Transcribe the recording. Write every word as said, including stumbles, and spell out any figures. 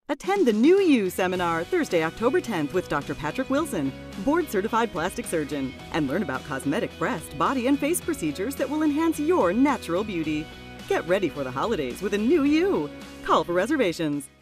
Attend the New You seminar Thursday, October tenth with Doctor Patrick Wilson, board-certified plastic surgeon, and learn about cosmetic breast, body, and face procedures that will enhance your natural beauty. Get ready for the holidays with a new you. Call for reservations.